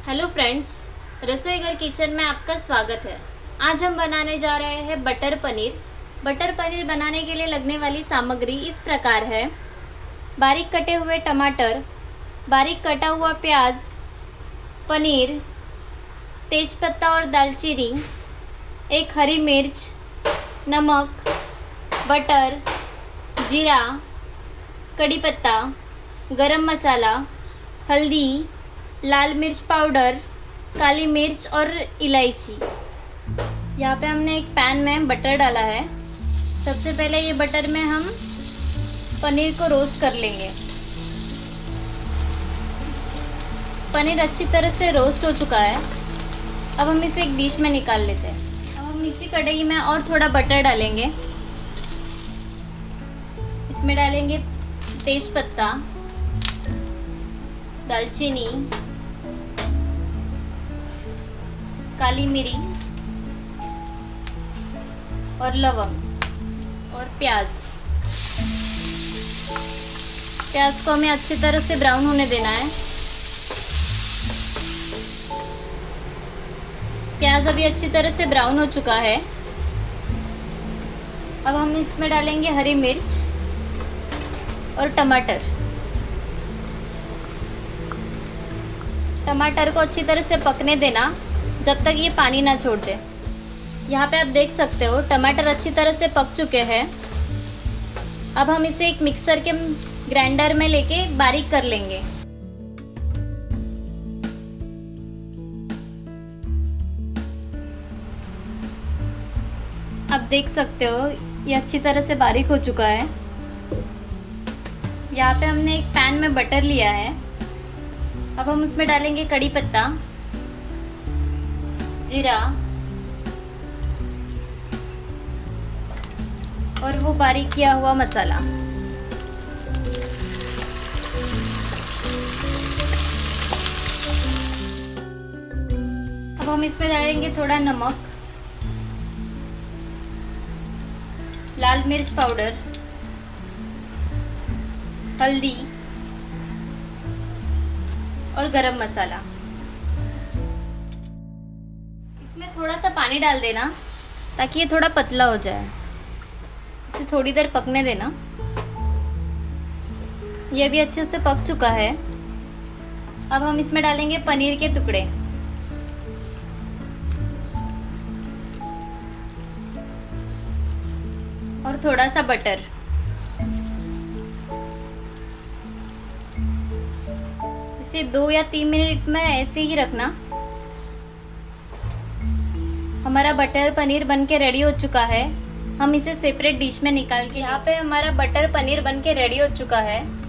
Hello friends, रसोई घर kitchen में आपका स्वागत है। आज हम बनाने जा रहे हैं बटर पनीर। बटर पनीर बनाने के लिए लगने वाली सामग्री इस प्रकार है। बारीक कटे हुए टमाटर, बारीक कटा हुआ प्याज, पनीर, तेजपत्ता और दालचीनी, एक हरी मिर्च, नमक, बटर, जीरा, कड़ी पत्ता, गरम मसाला, हल्दी, लाल मिर्च पाउडर, काली मिर्च और इलायची। यहाँ पे हमने एक पैन में बटर डाला है। सबसे पहले ये बटर में हम पनीर को रोस्ट कर लेंगे। पनीर अच्छी तरह से रोस्ट हो चुका है। अब हम इसे एक डिश में निकाल लेते हैं। अब हम इसी कढ़ाई में और थोड़ा बटर डालेंगे। इसमें डालेंगे तेजपत्ता, दालचीनी, काली मिरी और लवंग और प्याज। प्याज को हमें अच्छी तरह से ब्राउन होने देना है। प्याज अभी अच्छी तरह से ब्राउन हो चुका है। अब हम इसमें डालेंगे हरी मिर्च और टमाटर। टमाटर को अच्छी तरह से पकने देना जब तक ये पानी ना छोड़ दे। यहाँ पे आप देख सकते हो टमाटर अच्छी तरह से पक चुके हैं। अब हम इसे एक मिक्सर के ग्राइंडर में लेके बारीक कर लेंगे। आप देख सकते हो ये अच्छी तरह से बारीक हो चुका है। यहाँ पे हमने एक पैन में बटर लिया है। अब हम उसमें डालेंगे कड़ी पत्ता, जीरा और वो बारीक किया हुआ मसाला। अब हम इसमें डालेंगे थोड़ा नमक, लाल मिर्च पाउडर, हल्दी और गरम मसाला। इसमें थोड़ा सा पानी डाल देना ताकि ये थोड़ा पतला हो जाए। इसे थोड़ी देर पकने देना। ये भी अच्छे से पक चुका है। अब हम इसमें डालेंगे पनीर के टुकड़े और थोड़ा सा बटर। इसे 2 या 3 मिनट में ऐसे ही रखना। हमारा बटर पनीर बनके रेडी हो चुका है। हम इसे सेपरेट डिश में निकाल के, यहाँ पे हमारा बटर पनीर बनके रेडी हो चुका है।